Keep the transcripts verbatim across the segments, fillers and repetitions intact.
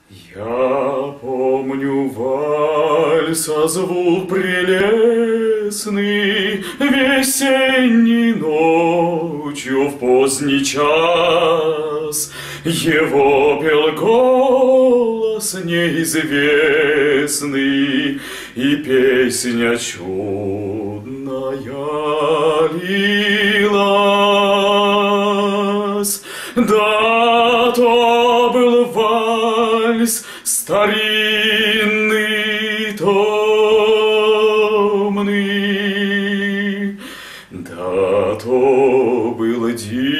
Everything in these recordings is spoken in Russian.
Я помню вальса звук прелестный, весенней ночью в поздний час. Его пел голос неизвестный, и песня чудная лилась. Да, то был вальс старинный, томный, да, то был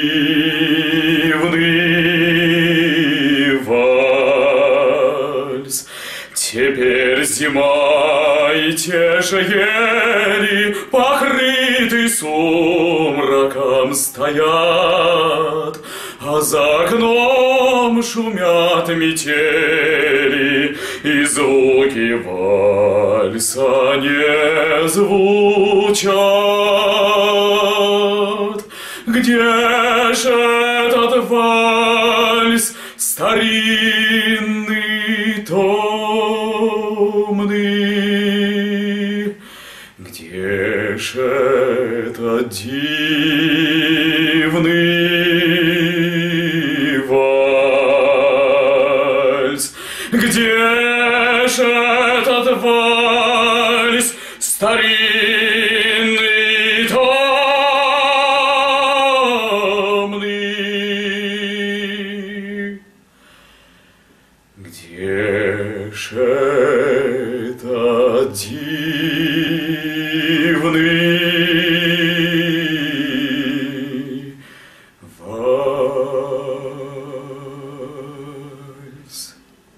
дивный вальс. Теперь зима и те же ели, покрыты сумраком, стоят, а за окном шумят метели, и звуки вальса не звучат. Где же этот вальс старинный, томный? Где же этот дивный вальс? Где же этот вальс старинный, томный? Где же этот дивный вальс?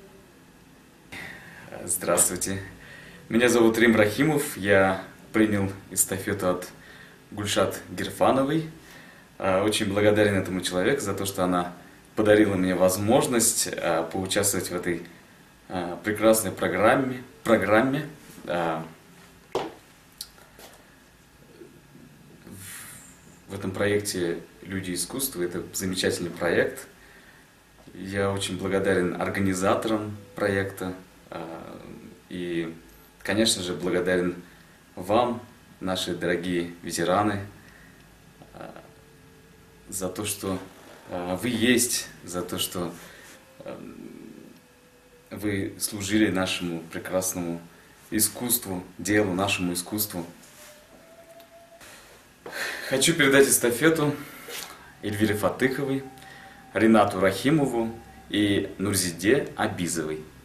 Здравствуйте, меня зовут Рим Рахимов, я принял эстафету от Гульшат Гирфановой. Очень благодарен этому человеку за то, что она подарила мне возможность поучаствовать в этой прекрасной программе. программе. В этом проекте «Люди искусства». Это замечательный проект. Я очень благодарен организаторам проекта. И, конечно же, благодарен вам, наши дорогие ветераны, за то, что вы есть, за то, что вы служили нашему прекрасному искусству, делу, нашему искусству. Хочу передать эстафету Эльвире Фатыховой, Ринату Рахимову и Нурзиде Абизовой.